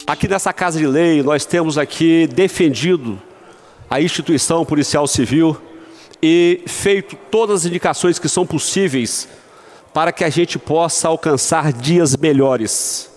Aqui nessa Casa de Lei, nós temos aqui defendido a instituição policial civil e feito todas as indicações que são possíveis para que a gente possa alcançar dias melhores.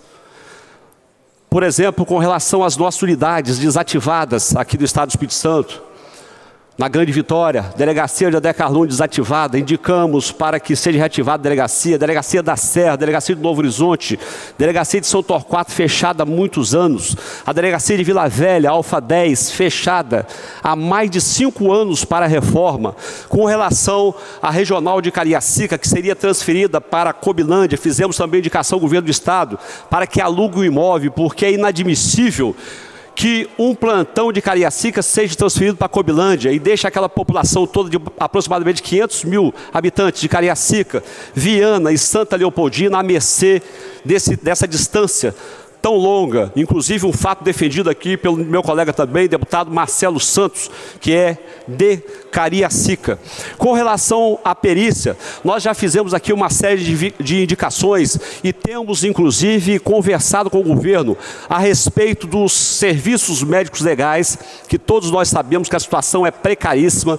Por exemplo, com relação às nossas unidades desativadas aqui do Estado do Espírito Santo, na Grande Vitória, delegacia de Adé Carlone desativada, indicamos para que seja reativada a delegacia da Serra, delegacia do Novo Horizonte, delegacia de São Torquato fechada há muitos anos, a delegacia de Vila Velha, Alfa 10, fechada há mais de 5 anos para a reforma. Com relação à regional de Cariacica, que seria transferida para a Cobilândia, fizemos também indicação ao governo do Estado para que alugue o imóvel, porque é inadmissível que um plantão de Cariacica seja transferido para a Cobilândia e deixe aquela população toda de aproximadamente 500 mil habitantes de Cariacica, Viana e Santa Leopoldina à mercê dessa distância tão longa. Inclusive um fato defendido aqui pelo meu colega também, deputado Marcelo Santos, que é de Cariacica. Com relação à perícia, nós já fizemos aqui uma série de indicações e temos inclusive conversado com o governo a respeito dos serviços médicos legais, que todos nós sabemos que a situação é precaríssima.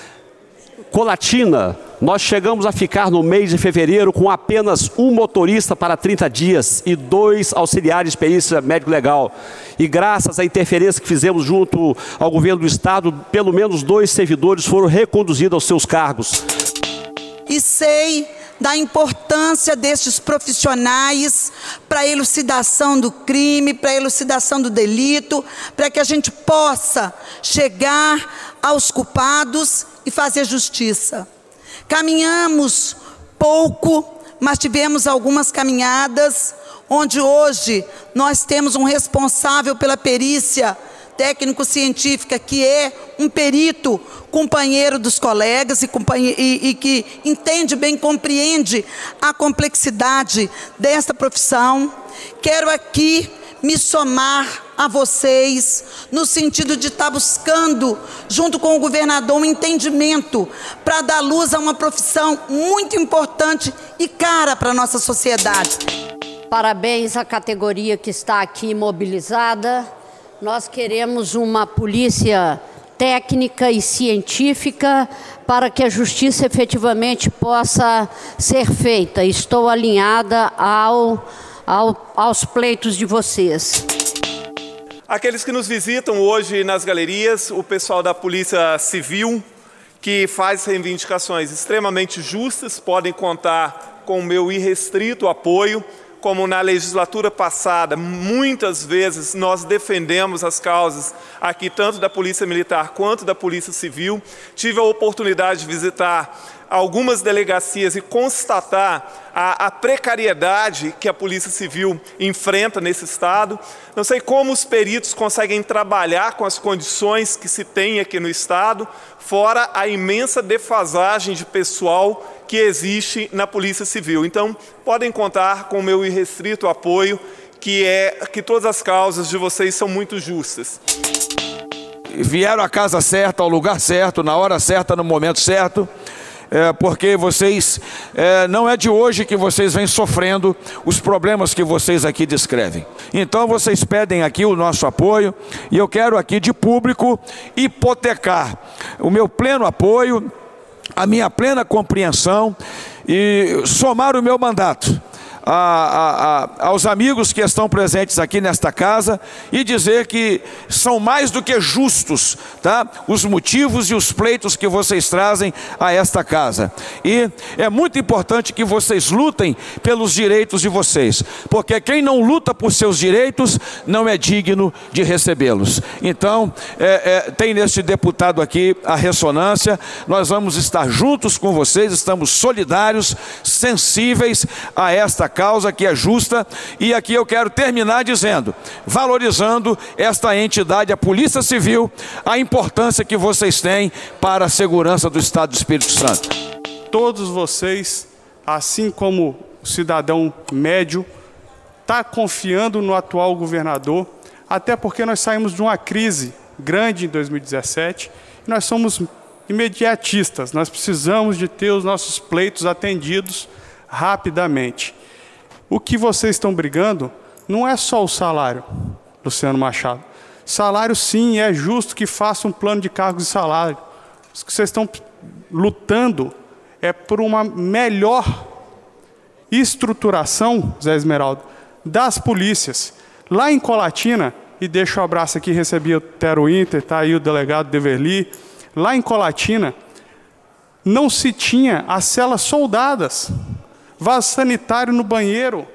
Colatina, nós chegamos a ficar no mês de fevereiro com apenas um motorista para 30 dias e 2 auxiliares de perícia médico-legal. E graças à interferência que fizemos junto ao governo do Estado, pelo menos 2 servidores foram reconduzidos aos seus cargos. E sei da importância destes profissionais para a elucidação do crime, para a elucidação do delito, para que a gente possa chegar aos culpados e fazer justiça. Caminhamos pouco, mas tivemos algumas caminhadas, onde hoje nós temos um responsável pela perícia técnico-científica, que é um perito companheiro dos colegas e que entende bem, compreende a complexidade desta profissão. Quero aqui me somar a vocês, no sentido de estar buscando, junto com o governador, um entendimento para dar luz a uma profissão muito importante e cara para a nossa sociedade. Parabéns à categoria que está aqui mobilizada. Nós queremos uma polícia técnica e científica para que a justiça efetivamente possa ser feita. Estou alinhada aos pleitos de vocês. Aqueles que nos visitam hoje nas galerias, o pessoal da Polícia Civil, que faz reivindicações extremamente justas, podem contar com o meu irrestrito apoio. Como na legislatura passada, muitas vezes nós defendemos as causas aqui, tanto da Polícia Militar quanto da Polícia Civil. Tive a oportunidade de visitar algumas delegacias e constatar a precariedade que a Polícia Civil enfrenta nesse estado. Não sei como os peritos conseguem trabalhar com as condições que se tem aqui no estado, fora a imensa defasagem de pessoal que existe na Polícia Civil. Então, podem contar com o meu irrestrito apoio, que todas as causas de vocês são muito justas. Vieram à casa certa, ao lugar certo, na hora certa, no momento certo. Porque vocês, não é de hoje que vocês vêm sofrendo os problemas que vocês aqui descrevem. Então vocês pedem aqui o nosso apoio e eu quero aqui de público hipotecar o meu pleno apoio, a minha plena compreensão e somar o meu mandato aos amigos que estão presentes aqui nesta casa e dizer que são mais do que justos, tá? Os motivos e os pleitos que vocês trazem a esta casa. E é muito importante que vocês lutem pelos direitos de vocês, porque quem não luta por seus direitos não é digno de recebê-los. Então, tem neste deputado aqui a ressonância, nós vamos estar juntos com vocês, estamos solidários, sensíveis a esta causa que é justa, e aqui eu quero terminar dizendo, valorizando esta entidade, a Polícia Civil, a importância que vocês têm para a segurança do Estado do Espírito Santo. Todos vocês, assim como o cidadão médio, está confiando no atual governador, até porque nós saímos de uma crise grande em 2017, e nós somos imediatistas, nós precisamos de ter os nossos pleitos atendidos rapidamente. O que vocês estão brigando não é só o salário. Luciano Machado. Salário, sim, é justo que faça um plano de cargos e salário. O que vocês estão lutando é por uma melhor estruturação, Zé Esmeraldo, das polícias. Lá em Colatina, e deixo um abraço aqui, recebi o Tero Inter, está aí o delegado Deverli. Lá em Colatina, não se tinha as celas soldadas, vaso sanitário no banheiro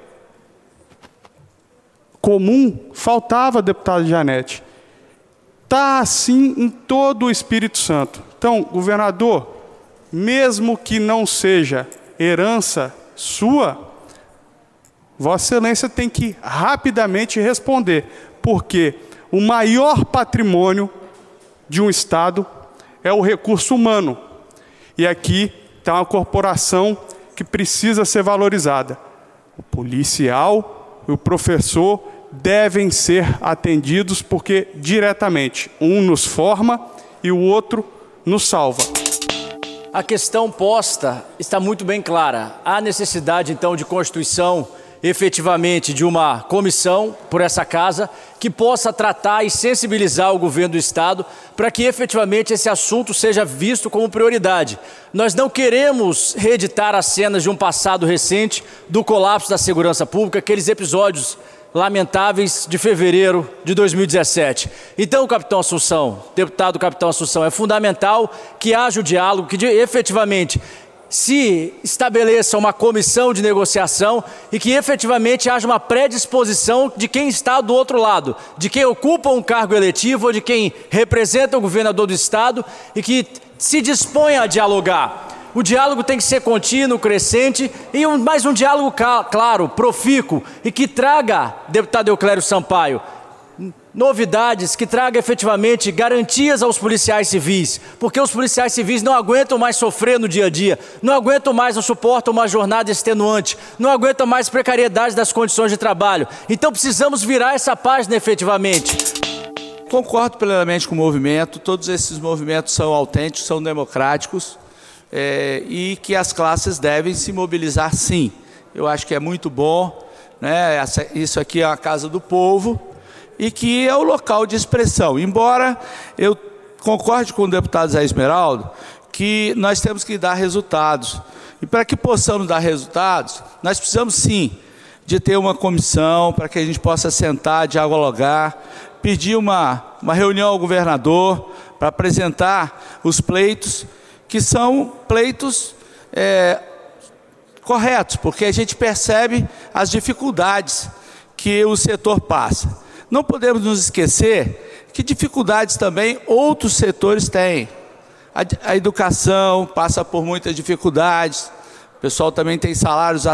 comum, faltava, deputada Janete. Está assim em todo o Espírito Santo. Então, governador, mesmo que não seja herança sua, Vossa Excelência tem que rapidamente responder, porque o maior patrimônio de um Estado é o recurso humano. E aqui está uma corporação que precisa ser valorizada. O policial e o professor devem ser atendidos, porque diretamente um nos forma e o outro nos salva. A questão posta está muito bem clara. Há necessidade, então, de constituição, efetivamente, de uma comissão por essa casa que possa tratar e sensibilizar o governo do Estado para que, efetivamente, esse assunto seja visto como prioridade. Nós não queremos reeditar as cenas de um passado recente do colapso da segurança pública, aqueles episódios lamentáveis de fevereiro de 2017. Então, capitão Assunção, deputado capitão Assunção, é fundamental que haja o diálogo, que efetivamente se estabeleça uma comissão de negociação e que efetivamente haja uma predisposição de quem está do outro lado, de quem ocupa um cargo eletivo ou de quem representa o governador do Estado e que se disponha a dialogar. O diálogo tem que ser contínuo, crescente, e mais um diálogo claro, profícuo, e que traga, deputado Euclério Sampaio, novidades, que traga efetivamente garantias aos policiais civis, porque os policiais civis não aguentam mais sofrer no dia a dia, não aguentam mais, não suportam uma jornada extenuante, não aguentam mais precariedade das condições de trabalho. Então precisamos virar essa página efetivamente. Concordo plenamente com o movimento, todos esses movimentos são autênticos, são democráticos, e que as classes devem se mobilizar, sim. Eu acho que é muito bom, né? Isso aqui é a casa do povo e que é o local de expressão. Embora eu concorde com o deputado Zé Esmeraldo que nós temos que dar resultados. E para que possamos dar resultados, nós precisamos, sim, de ter uma comissão para que a gente possa sentar, dialogar, pedir uma reunião ao governador para apresentar os pleitos, que são pleitos corretos, porque a gente percebe as dificuldades que o setor passa. Não podemos nos esquecer que dificuldades também outros setores têm. A educação passa por muitas dificuldades, o pessoal também tem salários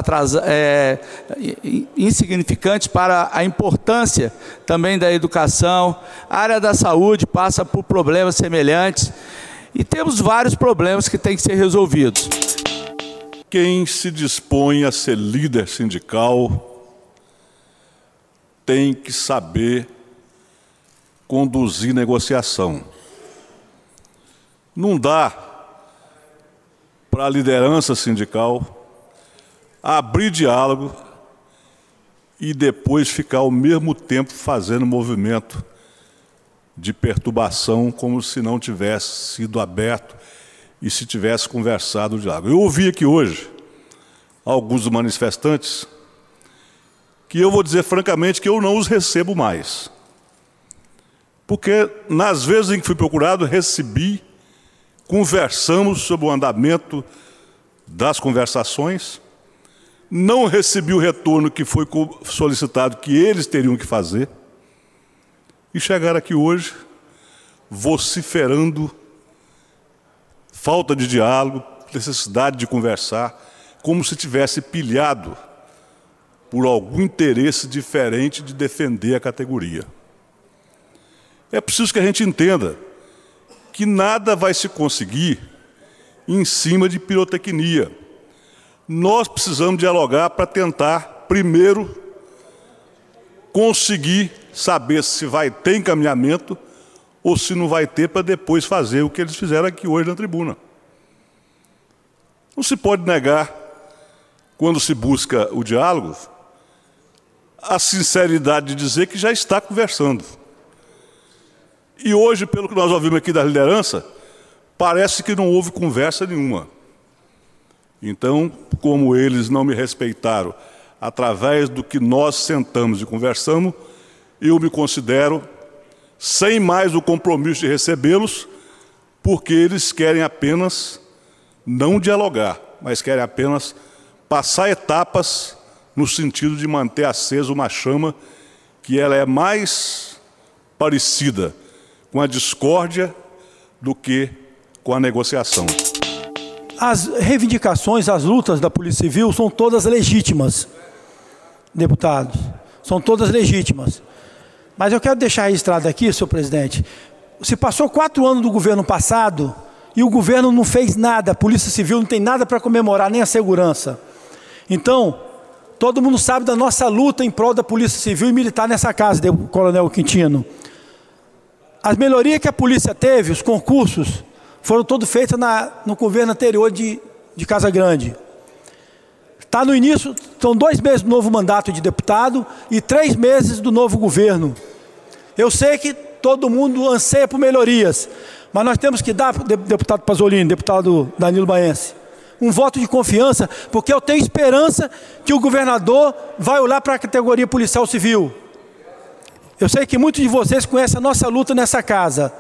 insignificantes para a importância também da educação. A área da saúde passa por problemas semelhantes. E temos vários problemas que têm que ser resolvidos. Quem se dispõe a ser líder sindical tem que saber conduzir negociação. Não dá para a liderança sindical abrir diálogo e depois ficar ao mesmo tempo fazendo movimento de perturbação, como se não tivesse sido aberto e se tivesse conversado o diálogo. Eu ouvi aqui hoje alguns manifestantes que eu vou dizer francamente que eu não os recebo mais. Porque nas vezes em que fui procurado, recebi, conversamos sobre o andamento das conversações, não recebi o retorno que foi solicitado que eles teriam que fazer, e chegaram aqui hoje vociferando falta de diálogo, necessidade de conversar, como se tivesse pilhado por algum interesse diferente de defender a categoria. É preciso que a gente entenda que nada vai se conseguir em cima de pirotecnia. Nós precisamos dialogar para tentar, primeiro, conseguir saber se vai ter encaminhamento ou se não vai ter, para depois fazer o que eles fizeram aqui hoje na tribuna. Não se pode negar, quando se busca o diálogo, a sinceridade de dizer que já está conversando. E hoje, pelo que nós ouvimos aqui da liderança, parece que não houve conversa nenhuma. Então, como eles não me respeitaram através do que nós sentamos e conversamos, eu me considero sem mais o compromisso de recebê-los, porque eles querem apenas não dialogar, mas querem apenas passar etapas no sentido de manter acesa uma chama que ela é mais parecida com a discórdia do que com a negociação. As reivindicações, as lutas da Polícia Civil são todas legítimas, deputados, são todas legítimas. Mas eu quero deixar registrado aqui, senhor presidente, se passou 4 anos do governo passado e o governo não fez nada, a Polícia Civil não tem nada para comemorar, nem a segurança. Então, todo mundo sabe da nossa luta em prol da Polícia Civil e Militar nessa casa, Coronel Quintino. As melhorias que a polícia teve, os concursos, foram todos feitos no governo anterior de Casa Grande. Está no início, são 2 meses do novo mandato de deputado e 3 meses do novo governo. Eu sei que todo mundo anseia por melhorias, mas nós temos que dar, deputado Pasolini, deputado Danilo Baense, um voto de confiança, porque eu tenho esperança que o governador vai olhar para a categoria policial civil. Eu sei que muitos de vocês conhecem a nossa luta nessa casa.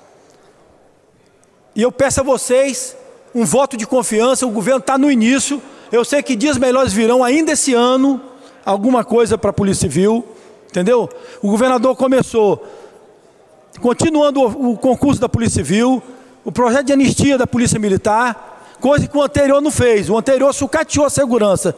E eu peço a vocês um voto de confiança, o governo está no início, eu sei que dias melhores virão ainda esse ano, alguma coisa para a Polícia Civil, entendeu? O governador começou, continuando o concurso da Polícia Civil, o projeto de anistia da Polícia Militar, coisa que o anterior não fez, o anterior sucateou a segurança.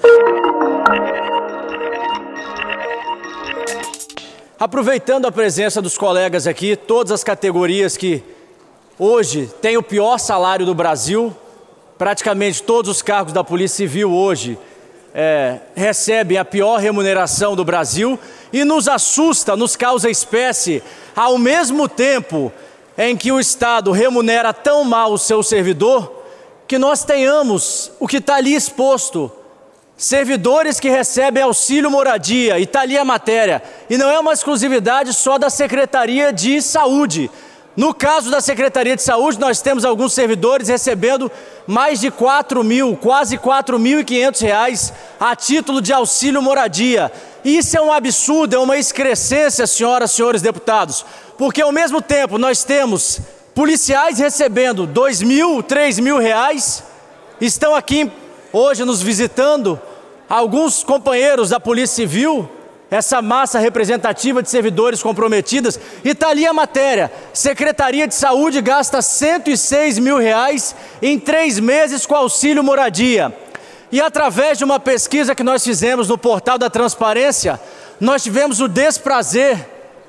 Aproveitando a presença dos colegas aqui, todas as categorias que hoje têm o pior salário do Brasil, praticamente todos os cargos da Polícia Civil hoje recebem a pior remuneração do Brasil e nos assusta, nos causa espécie, ao mesmo tempo em que o Estado remunera tão mal o seu servidor, que nós tenhamos o que está ali exposto, servidores que recebem auxílio moradia, e está ali a matéria, e não é uma exclusividade só da Secretaria de Saúde. No caso da Secretaria de Saúde, nós temos alguns servidores recebendo mais de 4 mil, quase R$ 4.500 a título de auxílio moradia. Isso é um absurdo, é uma excrescência, senhoras e senhores deputados, porque ao mesmo tempo nós temos policiais recebendo R$ 2.000, R$ 3.000, estão aqui hoje nos visitando alguns companheiros da Polícia Civil, essa massa representativa de servidores comprometidas, e está ali a matéria. Secretaria de Saúde gasta R$ 106 mil em 3 meses com auxílio moradia. E através de uma pesquisa que nós fizemos no portal da Transparência, nós tivemos o desprazer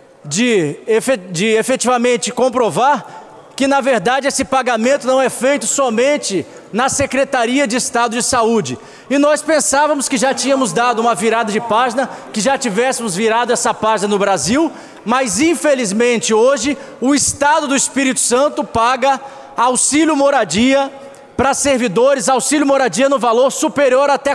de efetivamente comprovar que, na verdade, esse pagamento não é feito somente na Secretaria de Estado de Saúde. E nós pensávamos que já tínhamos dado uma virada de página, que já tivéssemos virado essa página no Brasil, mas infelizmente hoje o Estado do Espírito Santo paga auxílio moradia para servidores, auxílio moradia no valor superior até R$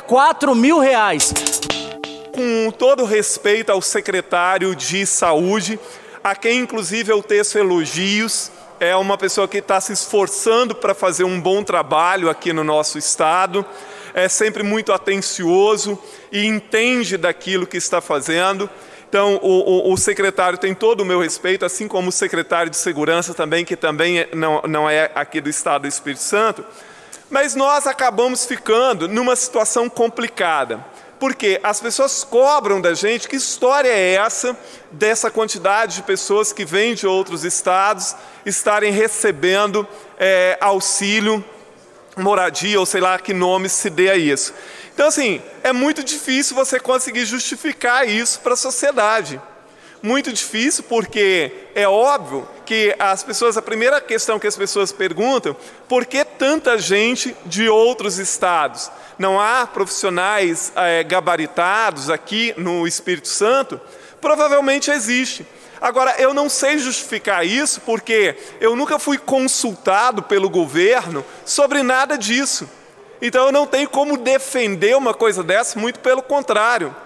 4.000. Com todo respeito ao secretário de Saúde, a quem inclusive eu teço elogios, é uma pessoa que está se esforçando para fazer um bom trabalho aqui no nosso estado, é sempre muito atencioso e entende daquilo que está fazendo. Então, o secretário tem todo o meu respeito, assim como o secretário de Segurança também, que também não é aqui do Estado do Espírito Santo. Mas nós acabamos ficando numa situação complicada, porque as pessoas cobram da gente que história é essa, dessa quantidade de pessoas que vêm de outros estados estarem recebendo auxílio, moradia, ou sei lá que nome se dê a isso. Então, assim, é muito difícil você conseguir justificar isso para a sociedade. Muito difícil, porque é óbvio que as pessoas, a primeira questão que as pessoas perguntam, por que tanta gente de outros estados? Não há profissionais gabaritados aqui no Espírito Santo? Provavelmente existe. Agora, eu não sei justificar isso, porque eu nunca fui consultado pelo governo sobre nada disso. Então, eu não tenho como defender uma coisa dessa, muito pelo contrário.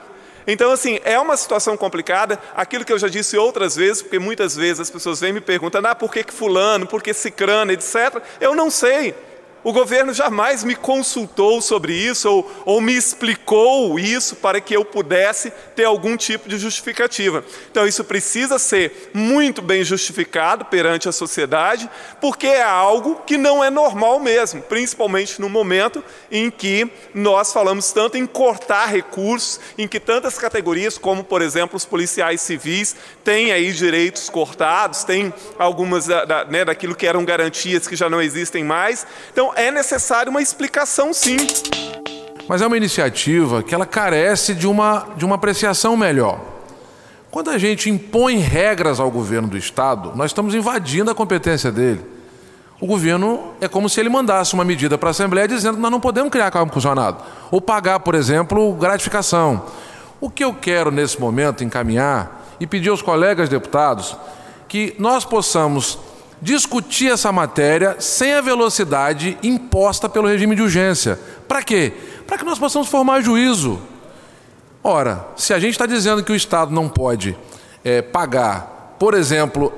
Então, assim, é uma situação complicada, aquilo que eu já disse outras vezes, porque muitas vezes as pessoas vêm me perguntando, por que fulano, por que cicrano, etc. Eu não sei. O governo jamais me consultou sobre isso ou me explicou isso para que eu pudesse ter algum tipo de justificativa. Então, isso precisa ser muito bem justificado perante a sociedade, porque é algo que não é normal mesmo, principalmente no momento em que nós falamos tanto em cortar recursos, em que tantas categorias, como, por exemplo, os policiais civis, têm aí direitos cortados, têm algumas daquilo que eram garantias que já não existem mais. Então, é necessário uma explicação, sim. Mas é uma iniciativa que ela carece de uma apreciação melhor. Quando a gente impõe regras ao governo do Estado, nós estamos invadindo a competência dele. O governo é como se ele mandasse uma medida para a Assembleia dizendo que nós não podemos criar cargo funcionado ou pagar, por exemplo, gratificação. O que eu quero nesse momento encaminhar e pedir aos colegas deputados que nós possamos discutir essa matéria sem a velocidade imposta pelo regime de urgência. Para quê? Para que nós possamos formar juízo. Ora, se a gente está dizendo que o Estado não pode pagar, por exemplo,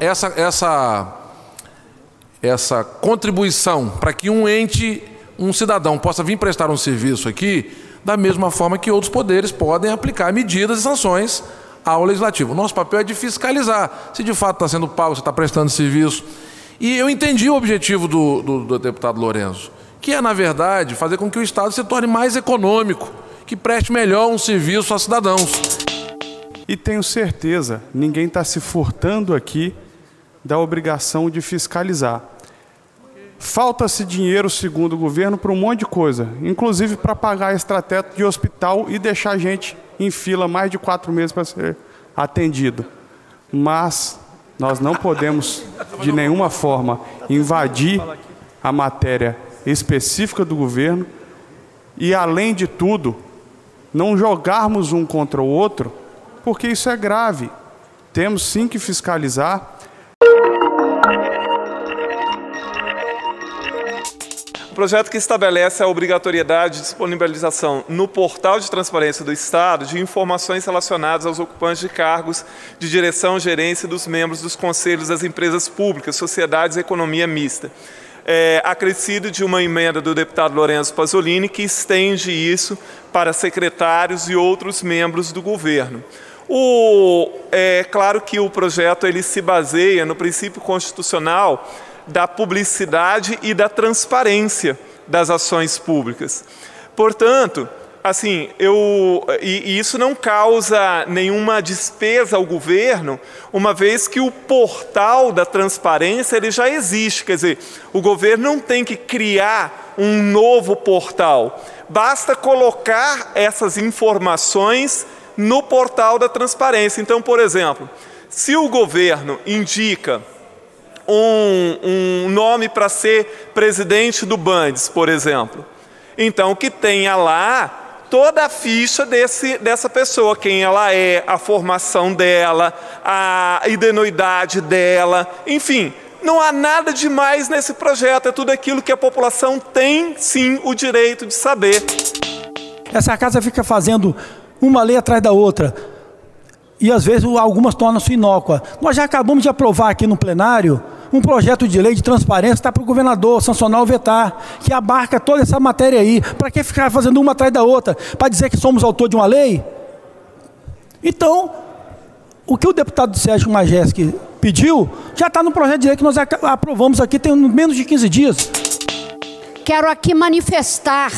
essa contribuição para que um cidadão possa vir prestar um serviço aqui, da mesma forma que outros poderes podem aplicar medidas e sanções ao Legislativo. O nosso papel é de fiscalizar se de fato está sendo pago, se está prestando serviço. E eu entendi o objetivo do deputado Lourenço, que é, na verdade, fazer com que o Estado se torne mais econômico, que preste melhor um serviço aos cidadãos. E tenho certeza, ninguém está se furtando aqui da obrigação de fiscalizar. Falta-se dinheiro, segundo o governo, para um monte de coisa, inclusive para pagar extrateto de hospital e deixar a gente em fila mais de 4 meses para ser atendido. Mas nós não podemos, de nenhuma forma, invadir a matéria específica do governo e, além de tudo, não jogarmos um contra o outro, porque isso é grave. Temos sim que fiscalizar. O projeto que estabelece a obrigatoriedade de disponibilização no portal de transparência do Estado de informações relacionadas aos ocupantes de cargos de direção e gerência dos membros dos conselhos das empresas públicas, sociedades e economia mista. Acrescido de uma emenda do deputado Lourenço Pasolini que estende isso para secretários e outros membros do governo. É claro que o projeto ele se baseia no princípio constitucional da publicidade e da transparência das ações públicas. Portanto, assim, isso não causa nenhuma despesa ao governo, uma vez que o portal da transparência ele já existe. Quer dizer, o governo não tem que criar um novo portal. Basta colocar essas informações no portal da transparência. Então, por exemplo, se o governo indica um nome para ser presidente do Bandes, por exemplo, então que tenha lá toda a ficha dessa pessoa, quem ela é, a formação dela, a idoneidade dela, enfim, não há nada demais nesse projeto, é tudo aquilo que a população tem, sim, o direito de saber. Essa casa fica fazendo uma lei atrás da outra, e às vezes algumas tornam-se inócuas. Nós já acabamos de aprovar aqui no plenário um projeto de lei de transparência que está para o governador sancionar ou vetar, que abarca toda essa matéria aí. Para que ficar fazendo uma atrás da outra? Para dizer que somos autor de uma lei? Então, o que o deputado Sérgio Majeski pediu, já está no projeto de lei que nós aprovamos aqui, tem menos de 15 dias. Quero aqui manifestar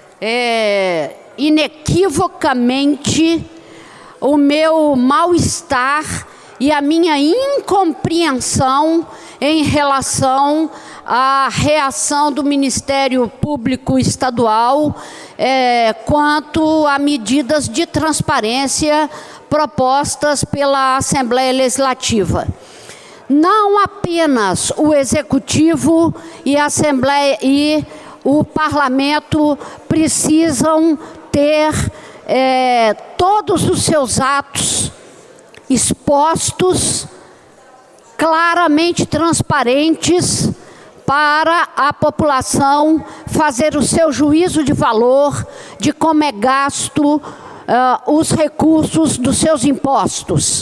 inequivocamente o meu mal-estar e a minha incompreensão em relação à reação do Ministério Público Estadual quanto a medidas de transparência propostas pela Assembleia Legislativa. Não apenas o Executivo e a Assembleia e o Parlamento precisam ter todos os seus atos expostos, claramente transparentes, para a população fazer o seu juízo de valor de como é gasto os recursos dos seus impostos.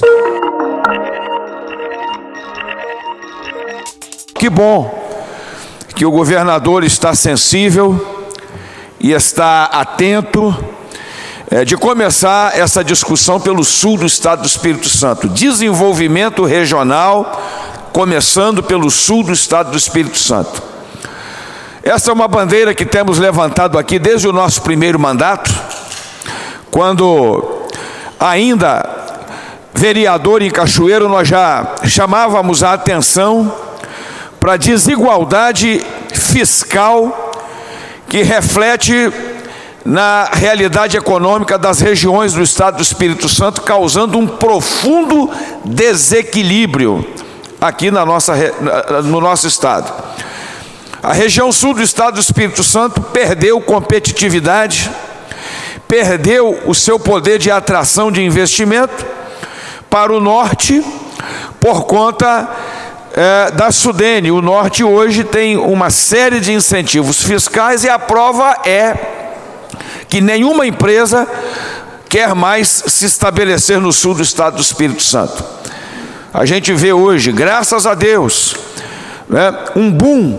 Que bom que o governador está sensível e está atento de começar essa discussão pelo sul do estado do Espírito Santo. Desenvolvimento regional, começando pelo sul do estado do Espírito Santo. Essa é uma bandeira que temos levantado aqui desde o nosso primeiro mandato, quando ainda vereador em Cachoeiro, nós já chamávamos a atenção para a desigualdade fiscal que reflete na realidade econômica das regiões do estado do Espírito Santo, causando um profundo desequilíbrio aqui no nosso estado. A região sul do estado do Espírito Santo perdeu competitividade, perdeu o seu poder de atração de investimento para o norte por conta da Sudene. O norte hoje tem uma série de incentivos fiscais e a prova é que nenhuma empresa quer mais se estabelecer no sul do estado do Espírito Santo. A gente vê hoje, graças a Deus, um boom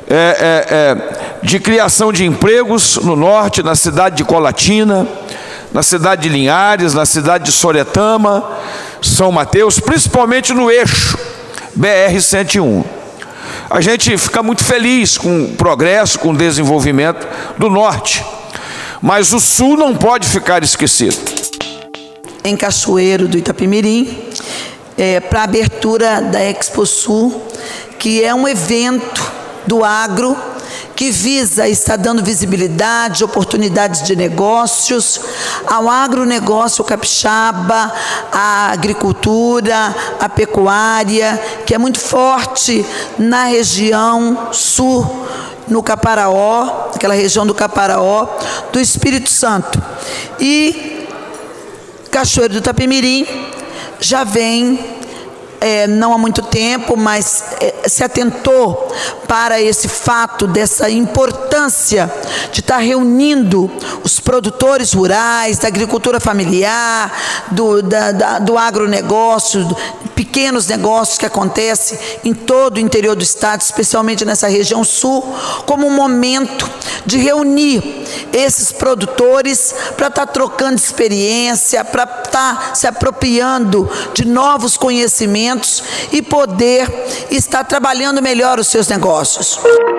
de criação de empregos no norte, na cidade de Colatina, na cidade de Linhares, na cidade de Soretama, São Mateus, principalmente no eixo BR-101. A gente fica muito feliz com o progresso, com o desenvolvimento do norte, mas o sul não pode ficar esquecido. Em Cachoeiro do Itapemirim, para a abertura da Expo Sul, que é um evento do agro que visa estar dando visibilidade, oportunidades de negócios ao agronegócio capixaba, à agricultura, à pecuária, que é muito forte na região sul, no Caparaó, aquela região do Caparaó, do Espírito Santo. E Cachoeiro do Itapemirim já vem, não há muito tempo, mas se atentou para esse fato, dessa importância de estar reunindo os produtores rurais, da agricultura familiar, do agronegócio, pequenos negócios que acontecem em todo o interior do estado, especialmente nessa região sul, como um momento de reunir esses produtores para estar trocando experiência, para estar se apropriando de novos conhecimentos e poder estar trabalhando melhor os seus negócios.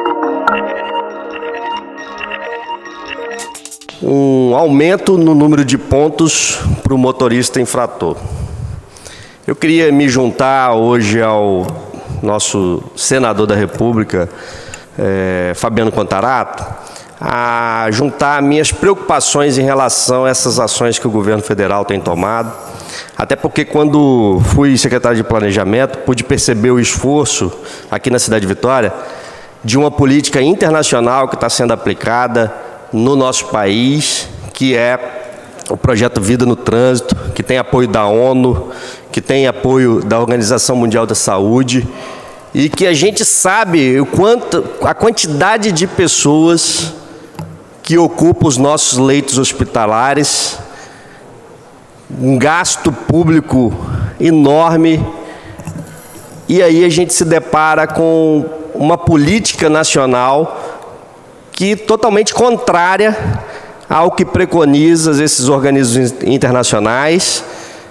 Um aumento no número de pontos para o motorista infrator. Eu queria me juntar hoje ao nosso senador da República, Fabiano Contarato, a juntar minhas preocupações em relação a essas ações que o governo federal tem tomado. Até porque quando fui secretário de Planejamento, pude perceber o esforço aqui na cidade de Vitória de uma política internacional que está sendo aplicada no nosso país, que é o projeto Vida no Trânsito, que tem apoio da ONU, que tem apoio da Organização Mundial da Saúde, e que a gente sabe a quantidade de pessoas que ocupam os nossos leitos hospitalares, um gasto público enorme, e aí a gente se depara com uma política nacional que totalmente contrária ao que preconiza esses organismos internacionais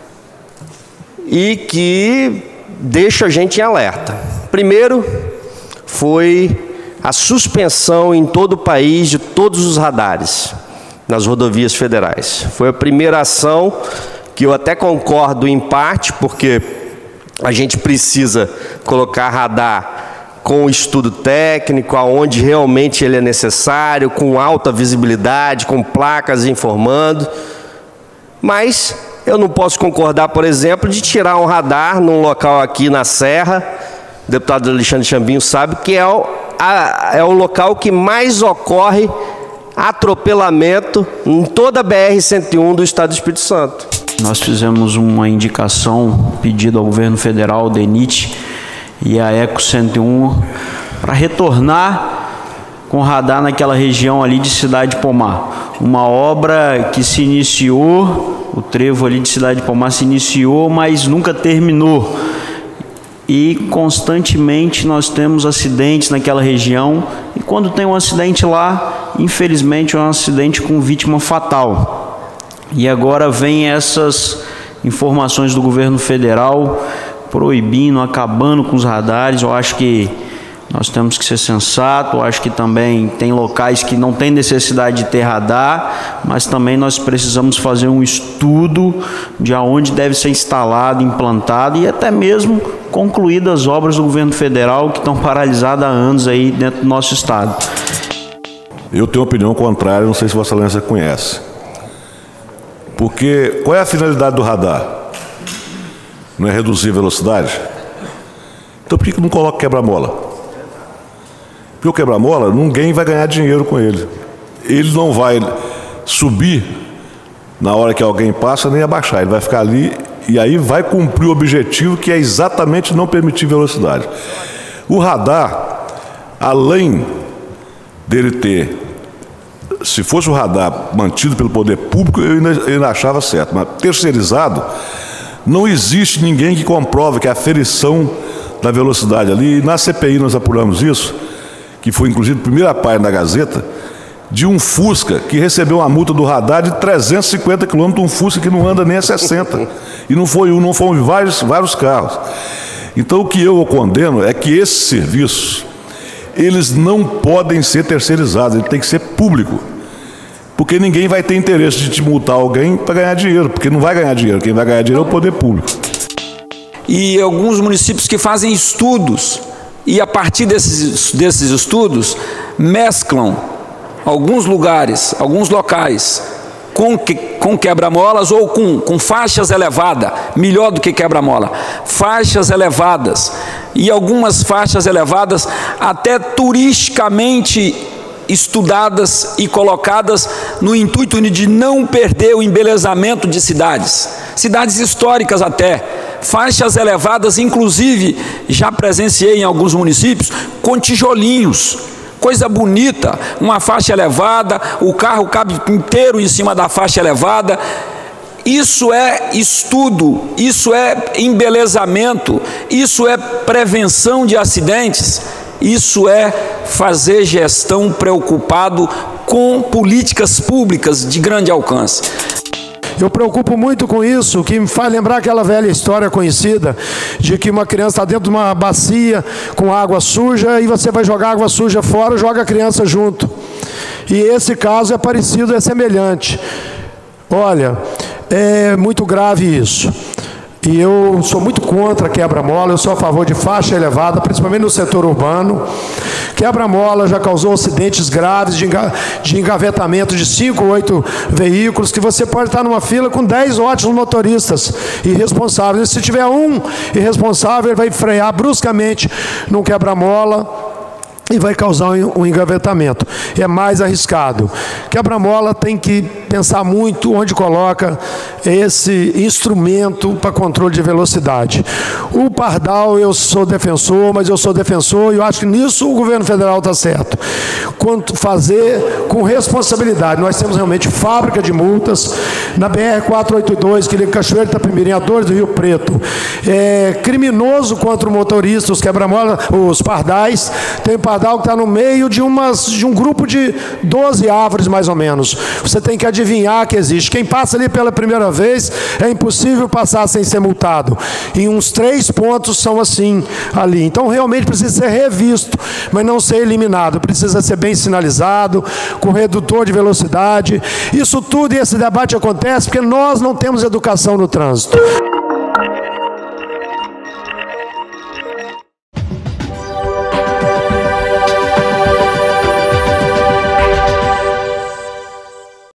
e que deixa a gente em alerta. Primeiro foi a suspensão em todo o país de todos os radares nas rodovias federais. Foi a primeira ação que eu até concordo em parte, porque a gente precisa colocar radar com estudo técnico, aonde realmente ele é necessário, com alta visibilidade, com placas informando. Mas eu não posso concordar, por exemplo, de tirar um radar num local aqui na Serra, o deputado Alexandre Chambinho sabe, que é o local que mais ocorre atropelamento em toda a BR-101 do estado do Espírito Santo. Nós fizemos uma indicação, pedido ao governo federal, DENIT e a ECO 101, para retornar com radar naquela região ali de Cidade Pomar. Uma obra que se iniciou, o trevo ali de Cidade Pomar se iniciou, mas nunca terminou. E constantemente nós temos acidentes naquela região, e quando tem um acidente lá, infelizmente é um acidente com vítima fatal. E agora vem essas informações do governo federal proibindo, acabando com os radares. Eu acho que nós temos que ser sensatos. Eu acho que também tem locais que não tem necessidade de ter radar, mas também nós precisamos fazer um estudo de aonde deve ser instalado, implantado e até mesmo concluídas as obras do governo federal que estão paralisadas há anos aí dentro do nosso estado. Eu tenho uma opinião contrária, não sei se Vossa Excelência conhece. Porque qual é a finalidade do radar? Não é reduzir a velocidade? Então por que não coloca quebra-mola? Porque o quebra-mola, ninguém vai ganhar dinheiro com ele. Ele não vai subir na hora que alguém passa, nem abaixar. Ele vai ficar ali e aí vai cumprir o objetivo, que é exatamente não permitir velocidade. O radar, além dele ter, se fosse o radar mantido pelo poder público, eu ainda achava certo, mas terceirizado, não existe ninguém que comprove que a aferição da velocidade ali, e na CPI nós apuramos isso, que foi inclusive a primeira página da Gazeta, de um Fusca que recebeu uma multa do radar de 350 km, um Fusca que não anda nem a 60. E não foi um, não foram vários carros. Então o que eu condeno é que esses serviços, eles não podem ser terceirizados, ele tem que ser público. Porque ninguém vai ter interesse de te multar alguém para ganhar dinheiro, porque não vai ganhar dinheiro, quem vai ganhar dinheiro é o poder público. E alguns municípios que fazem estudos, e a partir desses estudos, mesclam alguns lugares, alguns locais, com quebra-molas ou com faixas elevadas, melhor do que quebra-mola, faixas elevadas, e algumas faixas elevadas até turisticamente estudadas e colocadas no intuito de não perder o embelezamento de cidades históricas até, faixas elevadas, inclusive já presenciei em alguns municípios com tijolinhos, coisa bonita, uma faixa elevada, o carro cabe inteiro em cima da faixa elevada. Isso é estudo, isso é embelezamento, isso é prevenção de acidentes, isso é fazer gestão preocupado com políticas públicas de grande alcance. Eu preocupo muito com isso, que me faz lembrar aquela velha história conhecida de que uma criança está dentro de uma bacia com água suja e você vai jogar água suja fora e joga a criança junto. E esse caso é parecido, é semelhante. Olha, é muito grave isso. E eu sou muito contra quebra-mola, eu sou a favor de faixa elevada, principalmente no setor urbano. Quebra-mola já causou acidentes graves de engavetamento de 5 ou 8 veículos, que você pode estar numa fila com 10 ótimos motoristas irresponsáveis. E se tiver um irresponsável, ele vai frear bruscamente num quebra-mola e vai causar um engavetamento. É mais arriscado. Quebra-mola tem que pensar muito onde coloca esse instrumento para controle de velocidade. O pardal eu sou defensor, mas eu sou defensor e eu acho que nisso o governo federal está certo. Quanto fazer com responsabilidade. Nós temos realmente fábrica de multas na BR-482, que liga Cachoeiro de Itapemirim, Dores do Rio Preto. É criminoso contra o motorista, os quebra-mola, os pardais. Tem pardal que está no meio de um grupo de 12 árvores, mais ou menos. Você tem que adivinhar que existe. Quem passa ali pela primeira vez, é impossível passar sem ser multado. E uns 3 pontos são assim, ali. Então, realmente precisa ser revisto, mas não ser eliminado. Precisa ser bem sinalizado, com redutor de velocidade. Isso tudo e esse debate acontece porque nós não temos educação no trânsito.